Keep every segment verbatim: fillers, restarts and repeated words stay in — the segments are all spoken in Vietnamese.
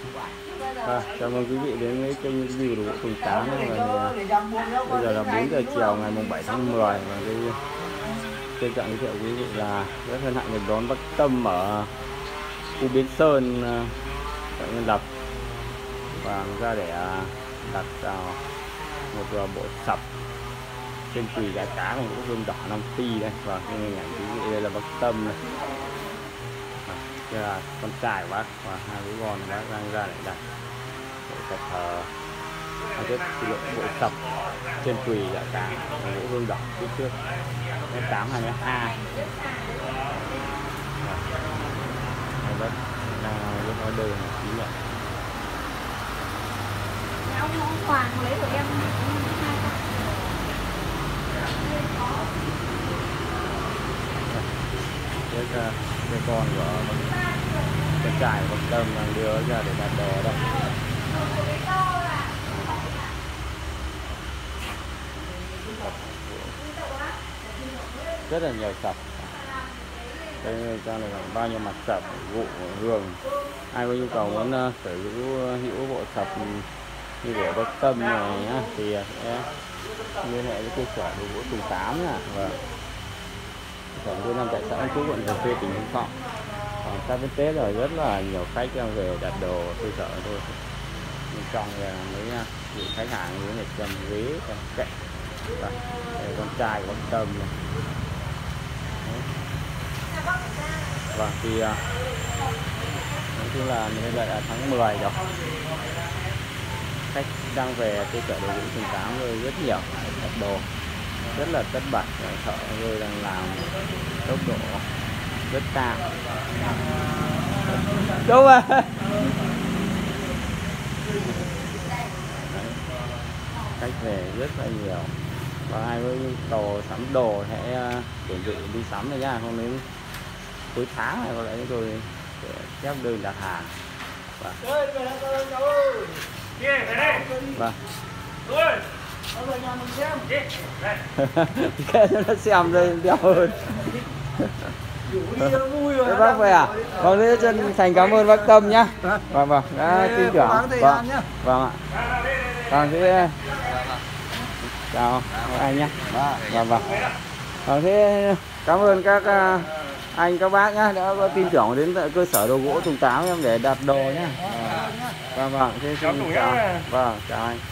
À, chào mừng quý vị đến với kênh review đồ gỗ Tùng Tám. Bây giờ là bốn giờ chiều ngày mùng bảy tháng mười và cái trân trọng giới thiệu quý vị là rất hân hạnh được đón bác Tâm ở khu Bến Sơn, tại Nhân Lập, và ra để đặt vào một bộ sập trên chùy gà cá bằng gỗ hương đỏ năm phi đây. Và cái hình ảnh quý vị đây là bác Tâm này, đây là con trai của bác và hai bố con bác đang ra để đặt bộ sập thờ bộ sập trên chùy gà cá gỗ hương đỏ phía trước S tám hai mươi hai. Bác đang viết hóa đơn ký nhận. Ông ông Hoàng lấy của em với cái con của con trai của Tâm đang đưa ra để đặt đồ đây. Rất là nhiều sập. Đây cho này là bao nhiêu mặt sập, gỗ hương. Ai có nhu cầu muốn uh, sở hữu hữu bộ sập như của bác Tâm này nhá, thì sẽ liên hệ với cơ sở đồ gỗ Tùng Tám nha. Và sở tôi nằm tại xã An Phú, quận Cẩm Phê, tỉnh Phú Thọ. Còn sắp đến Tết rồi, rất là nhiều khách về đặt đồ cơ sở thôi. Bên trong là mấy vị khách hàng như này, cầm ghế, cầm kệ. Và con trai của bác Tâm này. Và thì nói chung là bây giờ là tháng mười rồi, khách đang về cơ sở đồ gỗ Tùng Tám rồi rất nhiều, đặt đồ rất là tất bật, thợ rồi đang làm tốc độ rất cao. Đúng rồi. Khách về rất là nhiều. Và ai với nhu cầu sắm đồ hãy chuẩn bị đi sắm rồi nha, không đến cuối tháng này có lẽ chúng tôi sẽ chép đơn đặt hàng. Và vâng. Kệ cho nó xem đây đeo hơn. Thế bác về à? Vâng, thế chân thành cảm ơn bác Tâm nhá. Vâng vâng, đã tin tưởng. Vâng, vâng ạ. Vâng, thế chào anh nhé. Vâng vâng. Vâng, thế cảm ơn các anh các bác nhá đã có tin tưởng đến cơ sở đồ gỗ Tùng Tám em để đặt đồ nhá. Vâng vâng, thế xin chào. Vâng, chào anh.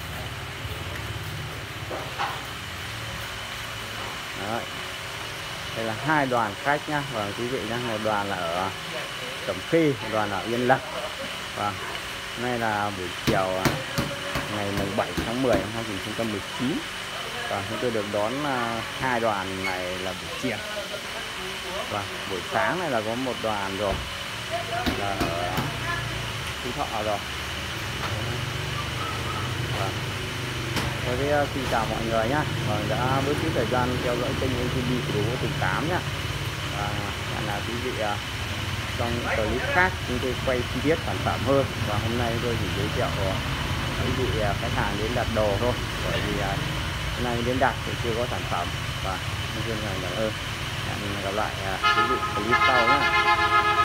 Đấy. Đây là hai đoàn khách nhá, và quý vị nhá, một đoàn là ở Cẩm Phê, một đoàn là ở Yên Lập. Và hôm nay là buổi chiều ngày mùng bảy tháng mười năm hai nghìn không trăm mười chín. Và chúng tôi được đón hai đoàn này là buổi chiều. Và buổi sáng này là có một đoàn rồi, là ở Phú Thọ rồi. Và Thôi thì xin chào mọi người nhá, và đã bớt chút thời gian theo dõi kênh YouTube của đồ gỗ Tùng Tám nhá. Và hẹn là quý vị trong clip khác chúng tôi quay chi tiết sản phẩm hơn. Và hôm nay tôi chỉ giới thiệu quý vị khách hàng đến đặt đồ thôi, bởi vì hôm nay đến đặt thì chưa có sản phẩm. Và xin cảm ơn, hẹn gặp lại quý vị clip sau nhé.